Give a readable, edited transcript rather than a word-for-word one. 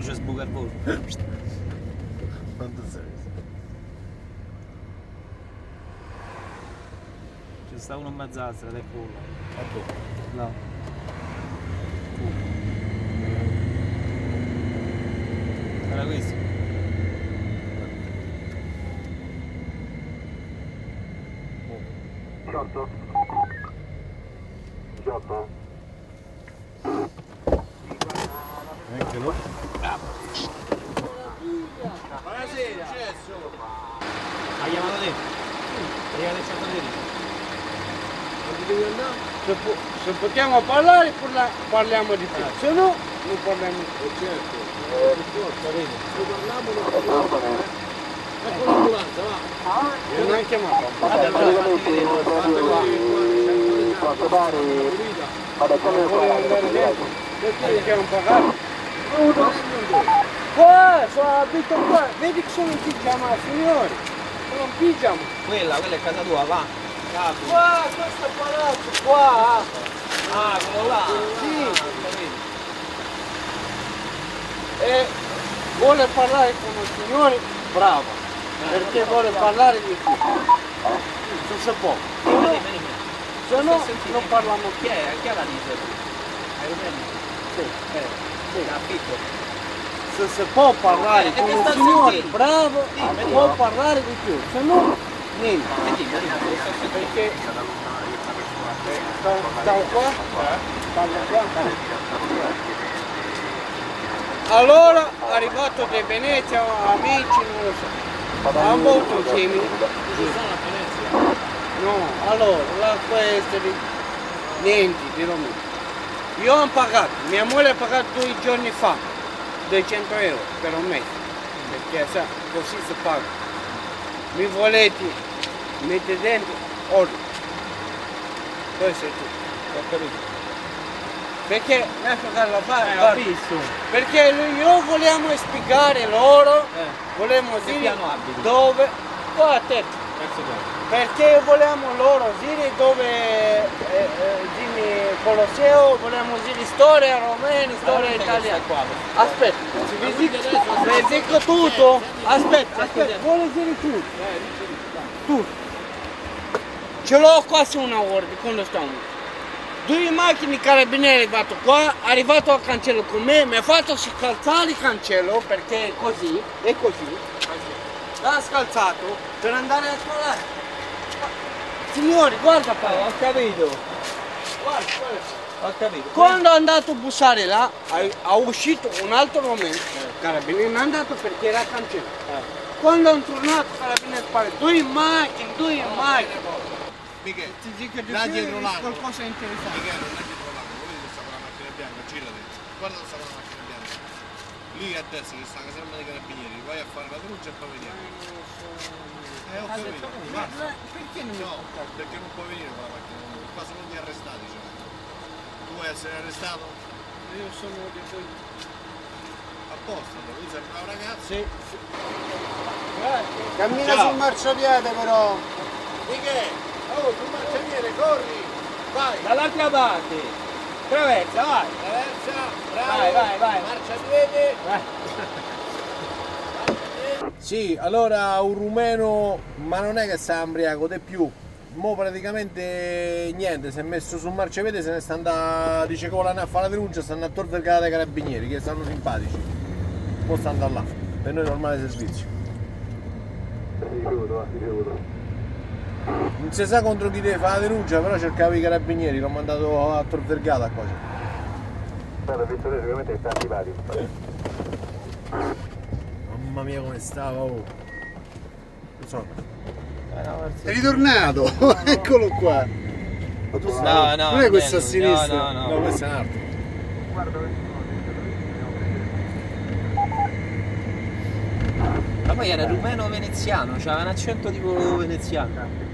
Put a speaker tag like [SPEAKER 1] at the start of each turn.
[SPEAKER 1] c'è sbuca il volo.
[SPEAKER 2] Quanto sei?
[SPEAKER 1] C'è sta uno in mezzo alla strada, eccolo là.
[SPEAKER 2] Ecco.
[SPEAKER 1] Là. Era questo.
[SPEAKER 3] Giotto? Giotto?
[SPEAKER 2] Anche no?
[SPEAKER 1] Buonasera. Ha chiamato te? Arriva del 113.
[SPEAKER 4] Se possiamo parlare parliamo di più, se no non parliamo di più.
[SPEAKER 1] Certo.
[SPEAKER 4] Capito?
[SPEAKER 1] Se parliamo non parliamo. Ecco l'ambulanza, va.
[SPEAKER 4] Io non ho chiamato.
[SPEAKER 1] Vabbè, allora fatti vedere.
[SPEAKER 3] Posso fare? Vado a come
[SPEAKER 4] Vuole andare dentro? Perché che non pagare?
[SPEAKER 1] Qua.
[SPEAKER 4] Qua, abito qua, vedi che sono in pigiama, signori. Sono in pigiama.
[SPEAKER 1] Quella è casa tua, va. Capi.
[SPEAKER 4] Qua, questo palazzo, qua.
[SPEAKER 1] Ah, quello là.
[SPEAKER 4] Sì.
[SPEAKER 1] Capito.
[SPEAKER 4] E vuole parlare con il signore, bravo. Perché vuole parlare di più. Non si può.
[SPEAKER 1] Vedi.
[SPEAKER 4] Se no non parliamo
[SPEAKER 1] Chi
[SPEAKER 4] più.
[SPEAKER 1] è? Chi è la dice? Hai Rubeni?
[SPEAKER 4] Sì.
[SPEAKER 1] Sì. L'affitto.
[SPEAKER 4] Se si può parlare
[SPEAKER 1] che
[SPEAKER 4] con il
[SPEAKER 1] sta
[SPEAKER 4] signore,
[SPEAKER 1] sentendo?
[SPEAKER 4] bravo,
[SPEAKER 1] Dimmi,
[SPEAKER 4] può
[SPEAKER 1] no.
[SPEAKER 4] parlare di più. Se no, niente.
[SPEAKER 1] Perché?
[SPEAKER 4] Stavo qua? Stavo qua? Allora, arrivato da Venezia, amici, non lo so. Ha molto simile.
[SPEAKER 1] Ci sono a Venezia?
[SPEAKER 4] No, allora, la questa di niente di Romino. Io ho pagato, mia moglie ha pagato 2 giorni fa 200 euro per un mese, perché sa, così si paga. Mi volete mettere dentro ordine. Questo è tutto, ho capito. Perché lascio farlo fare,
[SPEAKER 1] Ho visto.
[SPEAKER 4] perché io vogliamo spiegare loro, vogliamo
[SPEAKER 1] Che
[SPEAKER 4] dire
[SPEAKER 1] piano abiti?
[SPEAKER 4] dove, qua a te.
[SPEAKER 1] Terzo piano.
[SPEAKER 4] Perché vogliamo loro dire dove dire Colosseo, vogliamo dire storia romena, storia italiana. Aspetta, vi dico tutto. Aspetta, vuole dire tutto. Tutto. Ce l'ho quasi una ora di quando stiamo. 2 macchine carabinieri arrivato qua, arrivato al cancello con me, mi ha fatto scalzare il cancello perché è così, l'ha scalzato per andare a scolare. Signori, guarda qua,
[SPEAKER 1] Ho capito.
[SPEAKER 4] guarda.
[SPEAKER 1] Ho capito.
[SPEAKER 4] Quando è andato a bussare là, ha uscito un altro momento, carabinieri non è andato perché era cancello. Quando è tornato, carabinieri pare 2 macchine.
[SPEAKER 2] Michele,
[SPEAKER 4] Ti dico di
[SPEAKER 2] là
[SPEAKER 4] più,
[SPEAKER 2] dietro l'angolo.
[SPEAKER 4] qualcosa interessante.
[SPEAKER 2] Michele, là dietro l'angolo, vedi che sta con la macchina bianca, girati. Guarda dove sta con la macchina bianca. Lì a destra ci sta la caserma dei carabinieri, vai a fare la truccia e poi vediamo. Ho capito. Basta.
[SPEAKER 4] Perché non mi
[SPEAKER 2] No, perché non puoi venire con la macchina, qua sono di arrestati, cioè. Tu vuoi essere arrestato?
[SPEAKER 4] Io sono di qui.
[SPEAKER 2] Apposta, tu sei un bravo ragazzo.
[SPEAKER 4] Sì.
[SPEAKER 3] Cammina sul marciapiede però.
[SPEAKER 2] Michele, oh, tu marciapiede, corri! Vai!
[SPEAKER 1] Dall'altra parte. Traversa, vai.
[SPEAKER 2] Traversa, bravo!
[SPEAKER 1] Vai.
[SPEAKER 2] Marciapiede! Sì, allora un rumeno, ma non è che sta embriaco, di più. Mo praticamente niente, si è messo sul marciapiede, se ne sta andando, dice che vuole andare a fare la denuncia, stanno a Tor Vergata dai carabinieri, che stanno simpatici. Mo sta andando là, per noi è normale servizio. Non si sa contro chi deve fare la denuncia, però cercavo i carabinieri, l'ho mandato a Tor Vergata quasi.
[SPEAKER 3] Guarda, Vittorio sicuramente sta antipatico.
[SPEAKER 2] Mamma mia come stava, oh. Non so.
[SPEAKER 3] È ritornato, eccolo qua. Ma tu sai,
[SPEAKER 1] No,
[SPEAKER 3] non è questo a
[SPEAKER 1] bello,
[SPEAKER 3] sinistra.
[SPEAKER 1] no.
[SPEAKER 2] No, questo è un altro.
[SPEAKER 1] Ma poi era rumeno veneziano, c'aveva un accento tipo veneziano.